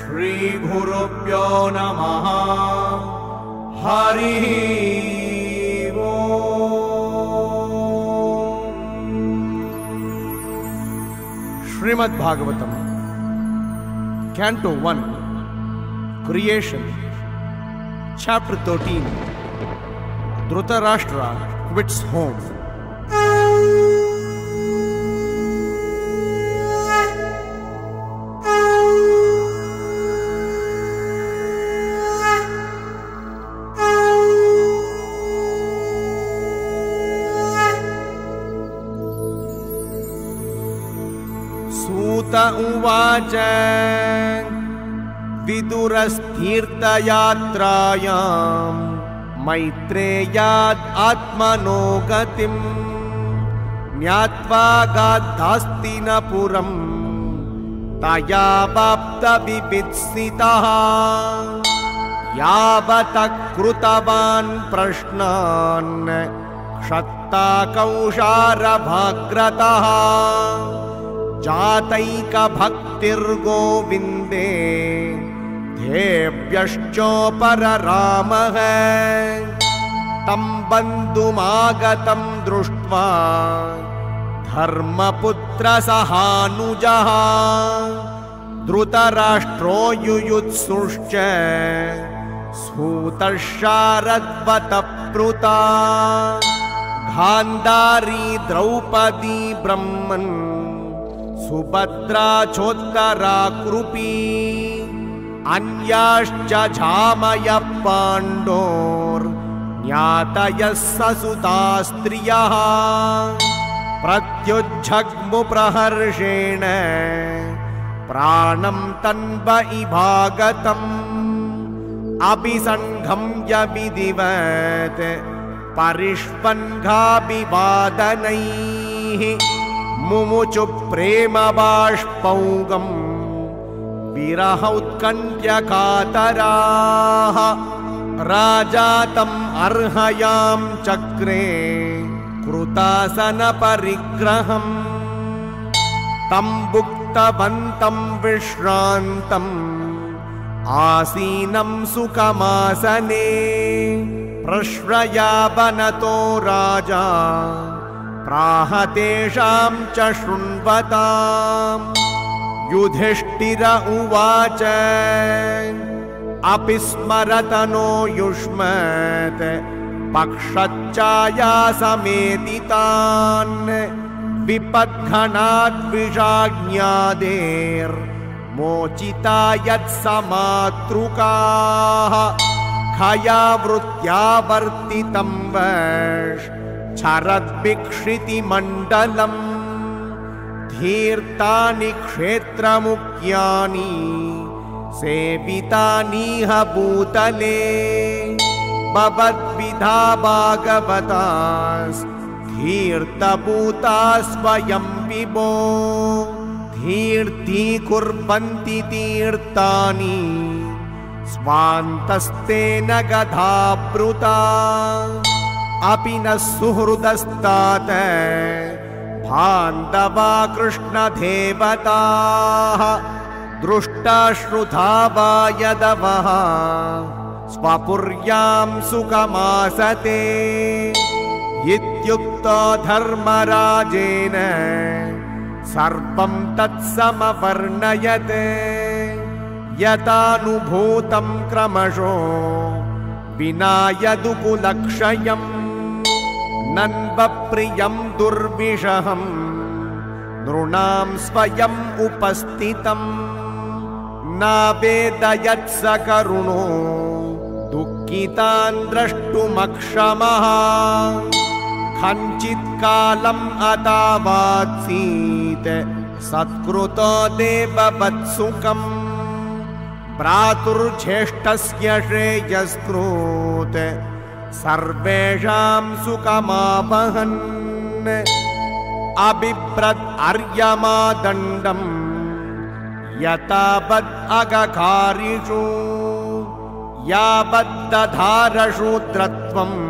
श्रीगुरुभ्यो नमः। हरि ओम। Shrimad Bhagavatam Canto 1 Creation Chapter 13 Dhritarashtra quits home. सूत उवाच विदुरस्तीर्थयात्रायां मैत्रेयाद् आत्मनो गतिं ज्ञात्वा गाद्धास्तिनपुरं तया वाप्तविपित्सितः यावतः कृतवान् प्रश्नान् क्षत्ताकौशारभाग्रतः जातैकभक्तिर्गोविन्दे धेभ्यश्चोपररामः तं बन्धुमागतं दृष्ट्वा धर्मपुत्रसहानुजः धृतराष्ट्रो युयुत्सुश्च सूतशारद्वतः प्लुता गान्धारी द्रौपदी ब्रह्मन् सुभद्रा चोत्तरा कृपी अन्याश्च झामयः पाण्डोर्ज्ञातयः ससुतास्त्रियः प्रत्युज्जग्मुप्रहर्षेण प्राणं तन्वइभागतम् अभिसङ्घम्य विधिवत् परिष्वङ्गाभिवादनैः मुमुचु प्रेम बाष्पौगं विरहौत्कण्ठ्यकातराः राजा तम् अर्हयां चक्रे कृतासनपरिग्रहम् तं भुक्तवन्तं विश्रान्तम् आसीनं सुखमासने प्रश्रयावनतो राजा प्राह तेषां च शृण्वताम् युधिष्ठिर उवाच अपि स्मरतनो युष्मत् पक्षच्चायासमेदितान् विपद्घनाद्विषाज्ञादेर्मोचिता यत्समातृकाः खयावृत्त्या वर्तितं वश शरद्भिक्षितिमण्डलम् धीर्तानि क्षेत्रमुख्यानि सेवितानीह भूतले भवद्विधा भागवतास्धीर्तभूता स्वयं विभो धीर्तीकुर्वन्ति तीर्थानि स्वान्तस्तेन गधाभृता अपि न सुहृदस्तात बान्धवा कृष्णदेवताः दृष्टाश्रुता वा यदवः स्वपुर्यां सुखमासते इत्युक्तो धर्मराजेन सर्वं तत्समवर्णयत् यथानुभूतं क्रमशो विना यदुकुलक्षयम् नन्वप्रियं दुर्विषहं नृणां स्वयम् उपस्थितं नावेदयत् स करुणो दुःखितान् द्रष्टुमक्षमः कञ्चित्कालम् अतावात्सीत् सत्कृतो देववत्सुकम् भ्रातुर्ज्येष्ठस्य श्रेयस्कृत् सर्वेषां सुखमावहन् अबिभ्रत् अर्यमादण्डं यतावद् अगकारिषु यावद्दधारशूद्रत्वं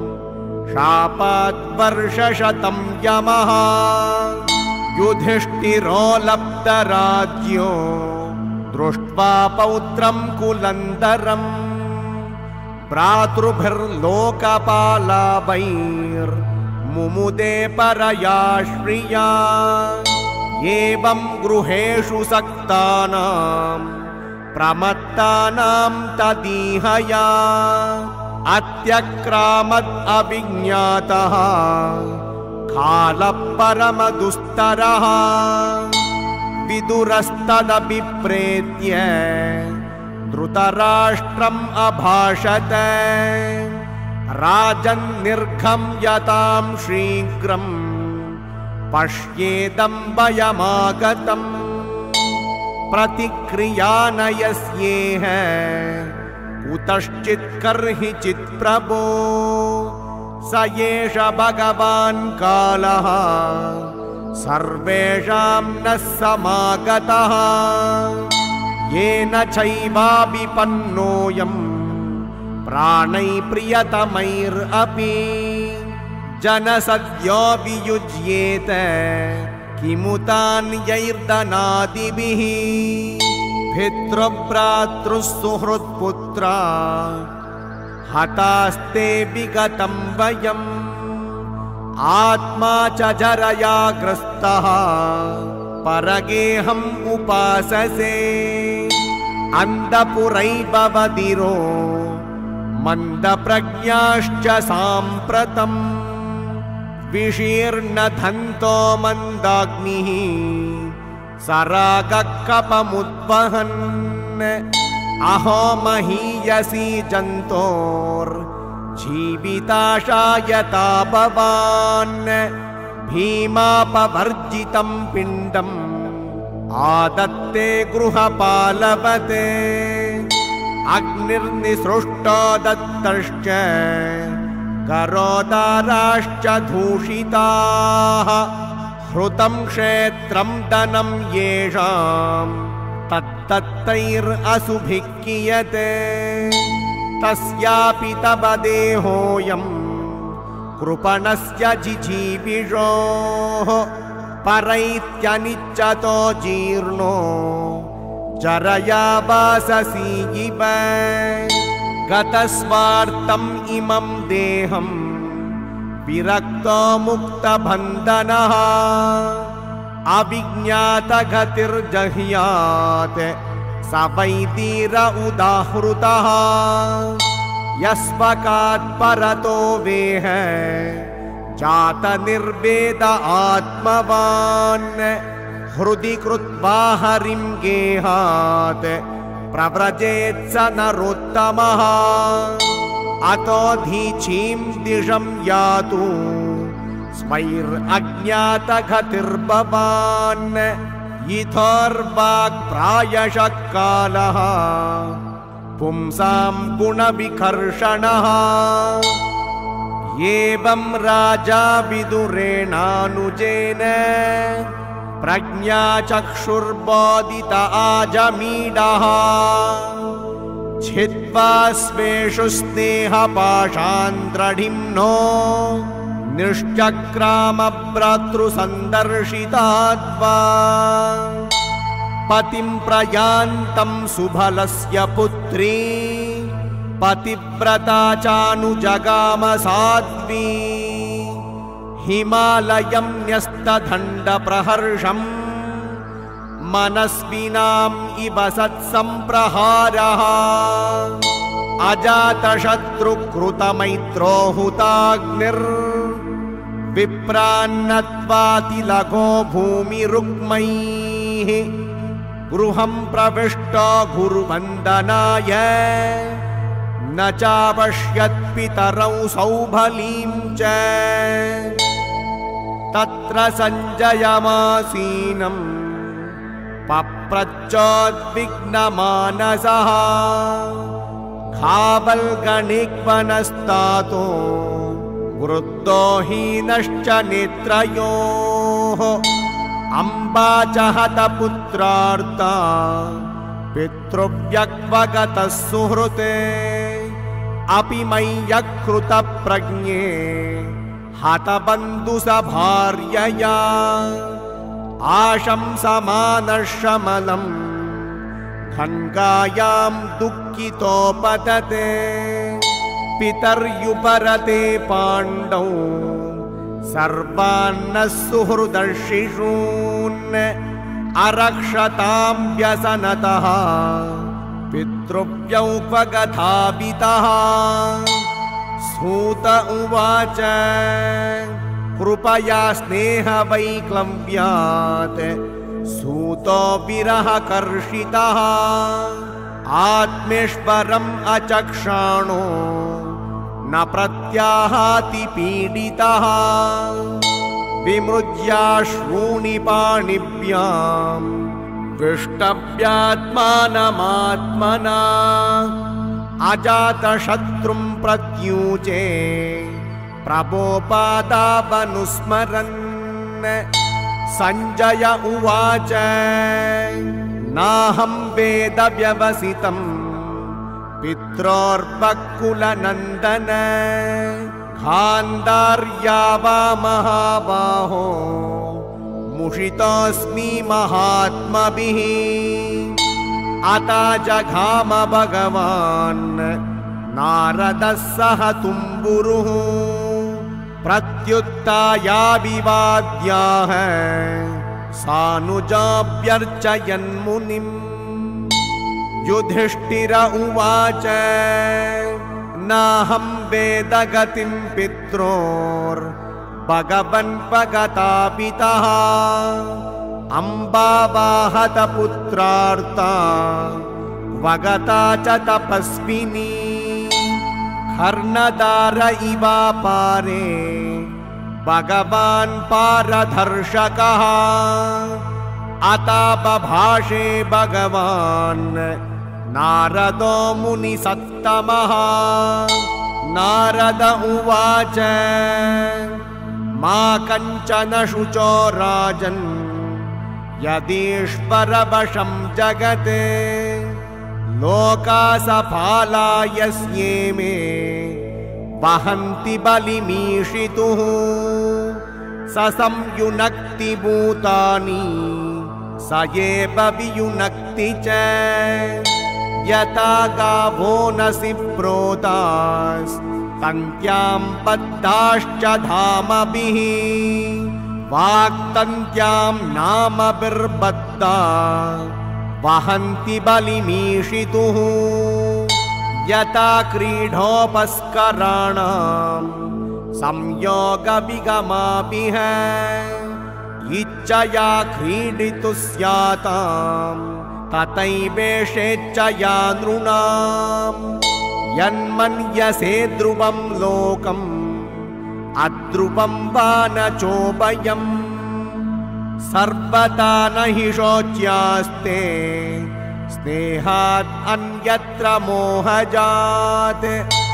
शापाद्वर्षशतं यमः युधिष्ठिरो लब्धराज्यो दृष्ट्वा पौत्रं कुलन्दरं भ्रातृभिर्लोकपालाभैर्मुमुदे परया श्रिया एवं गृहेषु सक्तानां प्रमत्तानां तदीहया अत्यक्रामत् अविज्ञातः कालः परमदुस्तरः विदुरस्तदभिप्रेत्य धृतराष्ट्रम् अभाषत राजन्निर्गम्यतां शीघ्रं पश्येदं वयमागतम् प्रतिक्रियानयस्येह कुतश्चित् कर्हिचित् प्रभो स एष भगवान् कालः सर्वेषां नः समागतः येन चैवाभिपन्नोऽयं प्राणैः प्रियतमैरपि जनसद्यो वियुज्येत किमुतान्यैर्दनादिभिः पितृभ्रातृसुहृत्पुत्रा हतास्ते विगतं वयम् आत्मा च जरया ग्रस्तः परगेहम् उपाससे अन्धपुरैव बधिरो मन्दप्रज्ञाश्च साम्प्रतम् विशीर्णधन्तो मन्दाग्निः सरागकपमुद्वहन् अहो महीयसी जन्तोर्जीविताशायता भवान् भीमापवर्जितं पिण्डम् आदत्ते गृहपालवते अग्निर्निसृष्टो दत्तश्च करोदाराश्च दूषिताः हृतं क्षेत्रं धनं येषां तत्तैरसुभिः क्रियते तस्यापि तव देहोऽयं कृपणस्य जिजीविषोः परैत्यनिच्चतो जीर्णो जरया वाससी इव गतस्वार्थम् इमं देहं विरक्तो मुक्तबन्धनः अविज्ञातगतिर्जह्यात् स वै धीर उदाहृतः यस्वकात् परतो वेह जातनिर्वेद आत्मवान् हृदि कृत्वा हरिं गेहात् प्रव्रजेत् स नरोत्तमः अतो धीचीं दिशं यातु स्वैरज्ञातगतिर्भवान् इथोर्वाक्प्रायशः कालः पुंसां गुणविकर्षणः एवं राजा विदुरेणानुजेन प्रज्ञाचक्षुर्बोधित आजमीडः छित्त्वा स्वेषु स्नेहपाशान् द्रढिम्नो निश्चक्राम भ्रातृसन्दर्शिताद्वा पतिं प्रयान्तं सुबलस्य पुत्री पतिव्रता चानुजगाम साध्वी हिमालयं न्यस्तदण्डप्रहर्षम् मनस्विनाम् इव सत्सम्प्रहारः अजातशत्रुकृतमैत्रो हुताग्निर्विप्रान्नत्वातिलघो भूमिरुक्मैः गृहं प्रविष्टो गुरुवन्दनाय न चापश्यत्पितरौ सौभलीं च तत्र सञ्जयमासीनं पप्रच्छोद्विग्नमानसः खावल्गणिक्वनस्तातो वृद्धो हीनश्च नेत्रयोः अम्बा च हतपुत्रार्ता पितृव्यक्वगतः सुहृते अपि मय्यकृतप्रज्ञे हतबन्धुसभार्यया आशंसमानशमलं खङ्गायां दुःखितोपतते पितर्युपरते पाण्डौ सर्वान्नः सुहृदर्षिषून् अरक्षतां व्यसनतः पितृव्यौपगतापितः सूत उवाच कृपया स्नेहवैक्लव्यात् सूतो विरहकर्षितः आत्मेश्वरम् अचक्षाणो न प्रत्याहाति पीडितः विमृज्याश्रूणि पाणिभ्याम् विष्टव्यात्मानमात्मना अजातशत्रुं प्रत्यूचे प्रभोपादावनुस्मरन् सञ्जय उवाच नाहं वेद व्यवसितं पित्रोर्वकुलनन्दन गान्धार्या वा महाबाहो मुषितोऽस्मि महात्मभिः अता जघाम भगवान् नारदः सह तुम्बुरुः प्रत्युत्थायाभिवाद्याः सानुजाभ्यर्चयन्मुनिम् युधिष्ठिर उवाच नाहं वेद गतिं पित्रोर्भगवन्पगतापितः अम्बावाहतपुत्रार्ता वगता च तपस्विनी कर्णधार इवापारे भगवान् पारदर्शकः अतापभाषे भगवान् नारदो मुनिसत्तमः नारद उवाच मा कञ्चन शुचो राजन् यदीश्वरवशं जगत् लोकासफाला यस्येमे वहन्ति बलिमीशितुः स संयुनक्ति भूतानि स एव वियुनक्ति च यथा गावो नसि प्रोतास्तन्त्यां बद्धाश्च धामभिः वाक्तन्त्यां नामभिर्बद्धा वहन्ति बलिमीशितुः यथा क्रीडोपस्कराणां संयोगविगमाभिः इच्छया क्रीडितुं स्यातां तथैवेषेच्छया नृणाम् यन्मन्यसे ध्रुवं लोकम् अध्रुवं वा न चोभयम् सर्वथा न हि शोच्यास्ते स्नेहात् अन्यत्र मोहजात्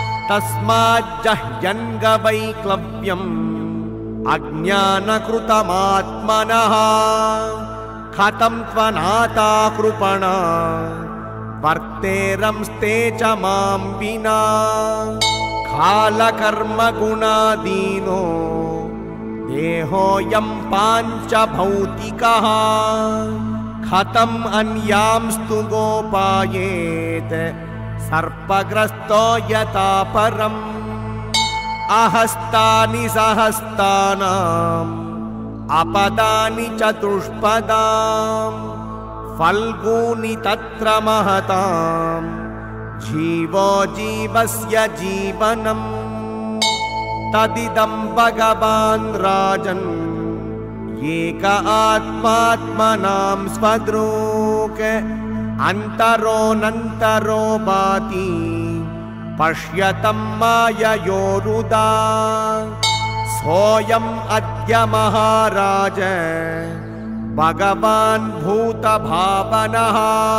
तस्माज्जह्यन्गवैक्लव्यम् अज्ञानकृतमात्मनः कथं त्वनाथा कृपणा वर्तेरंस्ते च मां विना कालकर्मगुणादीनो देहोऽयं पाञ्चभौतिकः कथम् अन्यांस्तु गोपायेत् सर्पग्रस्तो यथा परम् अहस्तानि सहस्तानाम् अपदानि चतुष्पदाम् फल्गूनि तत्र महताम् जीवो जीवस्य जीवनम् तदिदं भगवान् राजन् एक आत्मात्मनां स्वदृक् अन्तरोऽनन्तरो भाति पश्यतं माययोरुदा सोऽयम् अद्य महाराज भगवान् भूतभावनः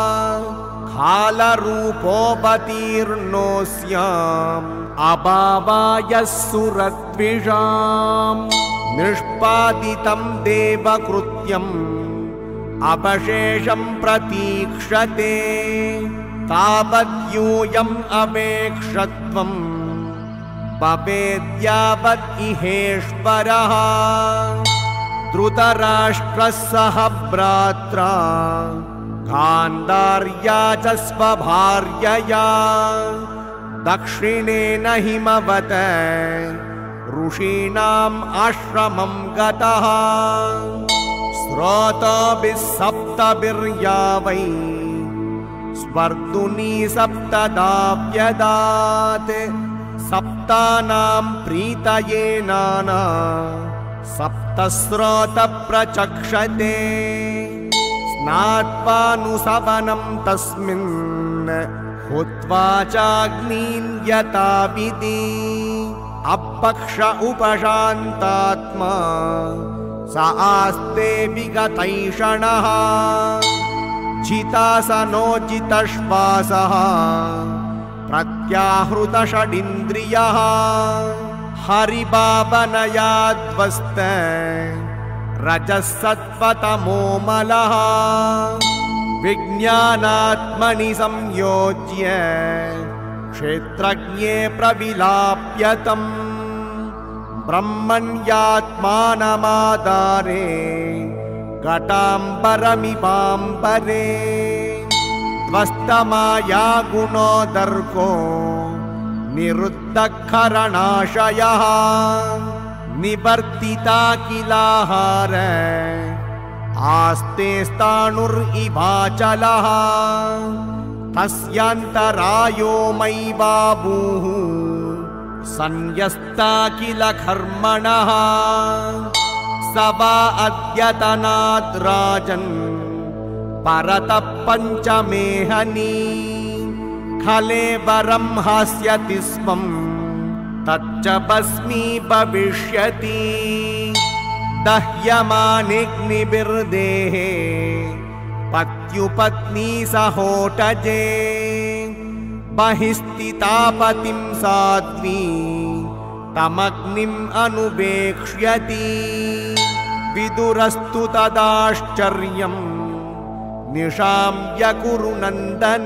कालरूपोऽवतीर्णोऽस्याम् अभावाय सुरद्विषाम् निष्पादितं देवकृत्यम् अपशेषं प्रतीक्षते तावद्यूयम् अवेक्षत्वम् भवेद्यावत् इहेश्वरः धृतराष्ट्रः सह भ्रात्रा गान्धार्या च स्वभार्यया दक्षिणेन हिमवत ऋषीणाम् आश्रमं गतः स्रोतोभिः सप्तभिर्या वै स्वर्धुनी सप्तदा व्यदात् सप्तानां प्रीतये नाना सप्तस्रोत प्रचक्षते स्नात्वानुसवनं तस्मिन् हुत्वा चाग्नीं यथाविधि अपक्ष उपशान्तात्मा स आस्ते विगतैषणः जितासनोजितश्वासः प्रत्याहृतषडिन्द्रियः हरिभावनयाद्वस्त रजः सत्त्वतमोमलः विज्ञानात्मनि संयोज्य क्षेत्रज्ञे प्रविलाप्यतम् ब्रह्मण्यात्मानमादारे घटाम्बरमिवाम्बरे ध्वस्तमाया गुणोदर्को निरुद्धकरणाशयः निवर्तिता किलाहार आस्ते स्थाणुरिवाचलः तस्यान्तरायो मयि बाभूः संयस्ता किल कर्मणः स वा अद्यतनात् राजन् परतः पञ्चमेहनी खलेवरं हास्यति स्मं तच्च भस्मी भविष्यति दह्यमानेऽग्निभिर्देः पत्युपत्नी सहोटजे बहिस्थिता पतिं साध्वी तमग्निम् अनुवेक्ष्यति विदुरस्तु तदाश्चर्यम् निशाम्य कुरु नन्दन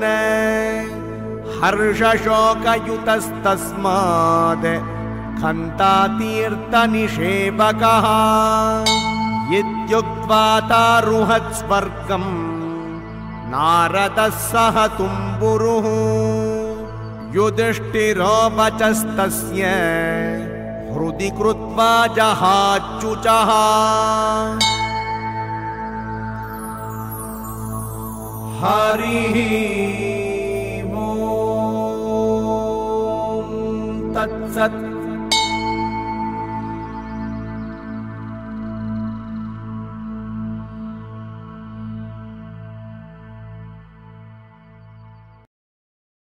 हर्षशोकयुतस्तस्माद् खन्तातीर्थनिषेवकः इत्युक्त्वा तारुहत् स्वर्गम् नारदः सह तुम्बुरुः युधिष्ठिरो वचस्तस्य हृदि कृत्वा जहाच्युचः हरिः ॐ तत्सत्।